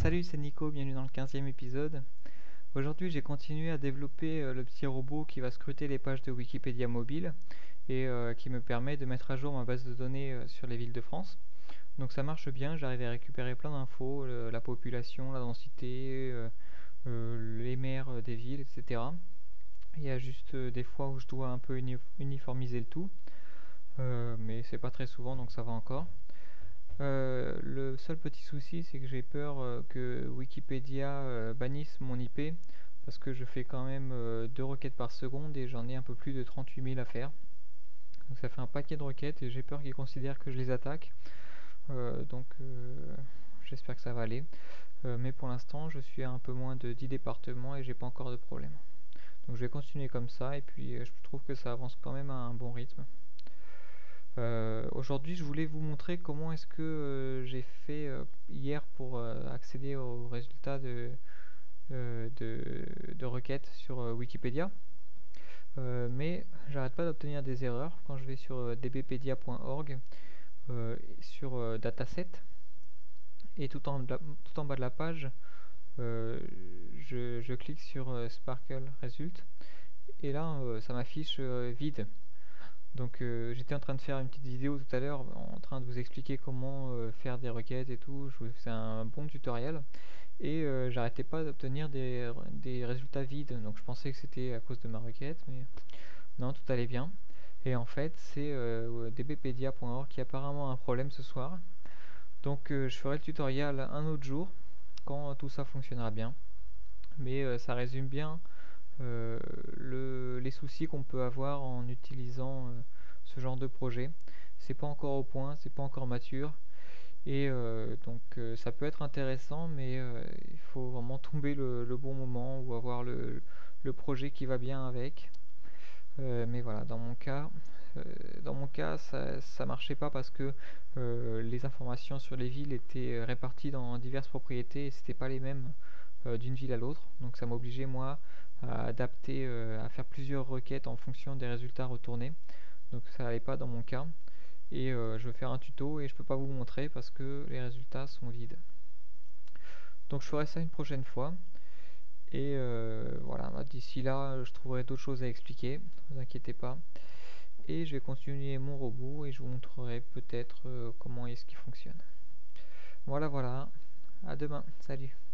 Salut, c'est Nico, bienvenue dans le 15e épisode. Aujourd'hui, j'ai continué à développer le petit robot qui va scruter les pages de Wikipédia mobile et qui me permet de mettre à jour ma base de données sur les villes de France. Donc ça marche bien, j'arrive à récupérer plein d'infos, la population, la densité, les maires des villes, etc. Il y a juste des fois où je dois un peu uniformiser le tout, mais c'est pas très souvent donc ça va encore. Le seul petit souci, c'est que j'ai peur que Wikipédia bannisse mon IP parce que je fais quand même 2 requêtes par seconde et j'en ai un peu plus de 38 000 à faire. Donc ça fait un paquet de requêtes et j'ai peur qu'ils considèrent que je les attaque. Donc j'espère que ça va aller. Mais pour l'instant, je suis à un peu moins de 10 départements et j'ai pas encore de problème. Donc je vais continuer comme ça et puis je trouve que ça avance quand même à un bon rythme. Aujourd'hui, je voulais vous montrer comment est-ce que j'ai fait hier pour accéder aux résultats de requêtes sur Wikipédia. Mais j'arrête pas d'obtenir des erreurs quand je vais sur dbpedia.org sur dataset et tout en bas de la page, je clique sur Sparkle Result et là ça m'affiche vide. Donc j'étais en train de faire une petite vidéo tout à l'heure en train de vous expliquer comment faire des requêtes et tout. Je vous fais un bon tutoriel et j'arrêtais pas d'obtenir des résultats vides. Donc je pensais que c'était à cause de ma requête, mais non, tout allait bien. Et en fait, c'est dbpedia.org qui a apparemment un problème ce soir. Donc je ferai le tutoriel un autre jour quand tout ça fonctionnera bien. Mais ça résume bien les soucis qu'on peut avoir en utilisant ce genre de projet. C'est pas encore au point, c'est pas encore mature et donc ça peut être intéressant, mais il faut vraiment tomber le bon moment ou avoir le projet qui va bien avec. Mais voilà, dans mon cas ça marchait pas parce que les informations sur les villes étaient réparties dans diverses propriétés et c'était pas les mêmes d'une ville à l'autre. Donc ça m'obligeait moi à adapter, à faire plusieurs requêtes en fonction des résultats retournés. Donc ça n'allait pas dans mon cas. Et je vais faire un tuto et je peux pas vous montrer parce que les résultats sont vides. Donc je ferai ça une prochaine fois. Et voilà, d'ici là, je trouverai d'autres choses à expliquer, ne vous inquiétez pas. Et je vais continuer mon robot et je vous montrerai peut-être comment est-ce qu'il fonctionne. Voilà, à demain, salut.